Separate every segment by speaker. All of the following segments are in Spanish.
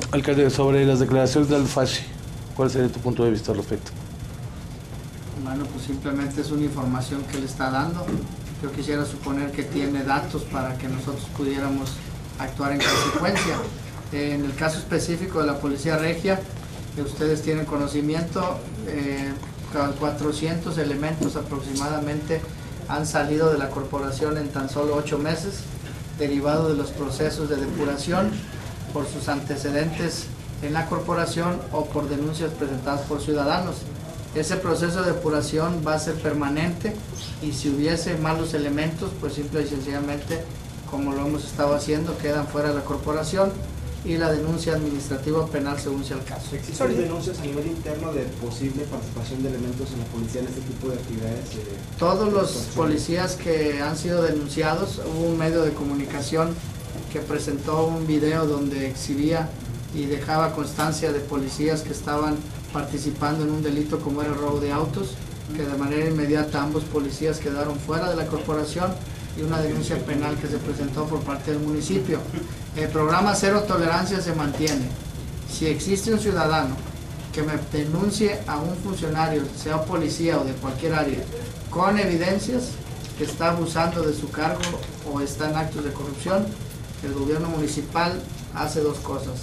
Speaker 1: Alcalde, sobre las declaraciones de Alfashi, ¿cuál sería tu punto de vista al respecto?
Speaker 2: Bueno, pues simplemente es una información que le está dando. Yo quisiera suponer que tiene datos para que nosotros pudiéramos actuar en consecuencia. En el caso específico de la Policía Regia, ustedes tienen conocimiento, 400 elementos aproximadamente han salido de la corporación en tan solo 8 meses, derivado de los procesos de depuración por sus antecedentes en la corporación o por denuncias presentadas por ciudadanos. Ese proceso de depuración va a ser permanente y si hubiese malos elementos, pues simple y sencillamente, como lo hemos estado haciendo, quedan fuera de la corporación y la denuncia administrativa o penal según sea el caso.
Speaker 3: ¿Existen denuncias a nivel interno de posible participación de elementos en la policía en este tipo de actividades?
Speaker 2: Todos los policías que han sido denunciados, hubo un medio de comunicación que presentó un video donde exhibía y dejaba constancia de policías que estaban participando en un delito como era el robo de autos, que de manera inmediata ambos policías quedaron fuera de la corporación y una denuncia penal que se presentó por parte del municipio. El programa Cero Tolerancia se mantiene. Si existe un ciudadano que me denuncie a un funcionario, sea policía o de cualquier área, con evidencias que está abusando de su cargo o está en actos de corrupción, el gobierno municipal hace dos cosas.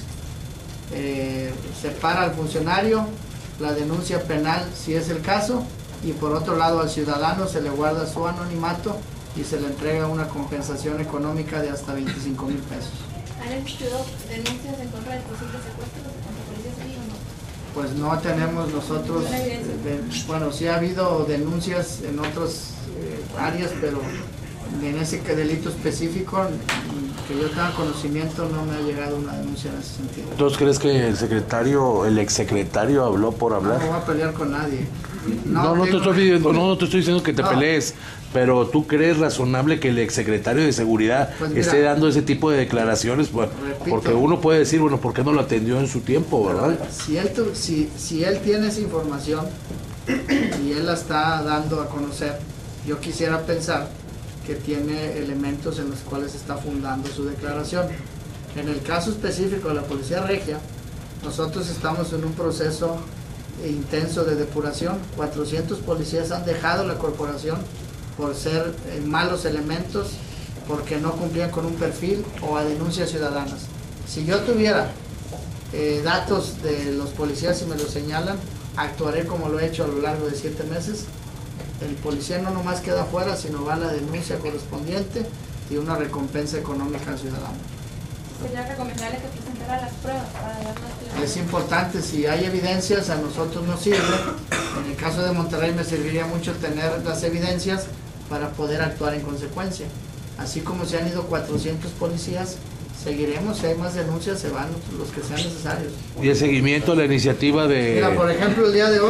Speaker 2: Separa al funcionario, la denuncia penal si es el caso, y por otro lado al ciudadano se le guarda su anonimato y se le entrega una compensación económica de hasta 25,000 pesos.
Speaker 4: ¿Han existido denuncias en contra de posibles secuestros contra policías ahí o no?
Speaker 2: Pues no tenemos nosotros, bueno, sí ha habido denuncias en otras áreas, pero en ese delito específico que yo tenga conocimiento no me ha llegado una denuncia en ese sentido.
Speaker 1: ¿Entonces crees que el exsecretario habló por hablar?
Speaker 2: No voy a pelear con nadie.
Speaker 1: No te estoy diciendo que te pelees, pero ¿tú crees razonable que el exsecretario de Seguridad esté dando ese tipo de declaraciones? Pues, porque uno puede decir, bueno, ¿por qué no lo atendió en su tiempo, verdad?
Speaker 2: Si él tiene esa información y él la está dando a conocer, yo quisiera pensar que tiene elementos en los cuales está fundando su declaración. En el caso específico de la Policía Regia, nosotros estamos en un proceso intenso de depuración. 400 policías han dejado la corporación por ser malos elementos, porque no cumplían con un perfil o a denuncias ciudadanas. Si yo tuviera datos de los policías y me los señalan, actuaré como lo he hecho a lo largo de 7 meses. El policía no nomás queda fuera, sino va a la denuncia correspondiente y una recompensa económica al ciudadano.
Speaker 4: ¿Sería recomendable que presentara las pruebas para dar más?
Speaker 2: Es importante, si hay evidencias a nosotros nos sirve. En el caso de Monterrey me serviría mucho tener las evidencias para poder actuar en consecuencia. Así como se han ido 400 policías, seguiremos, si hay más denuncias se van los que sean necesarios.
Speaker 1: Y el seguimiento a la iniciativa de...
Speaker 2: Mira, por ejemplo, el día de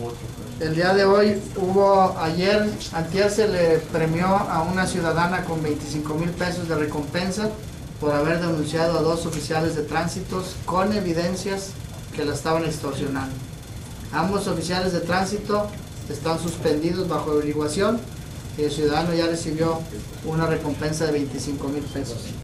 Speaker 2: hoy antier se le premió a una ciudadana con 25,000 pesos de recompensa por haber denunciado a 2 oficiales de tránsitos con evidencias que la estaban extorsionando. Ambos oficiales de tránsito están suspendidos bajo averiguación y el ciudadano ya recibió una recompensa de 25,000 pesos.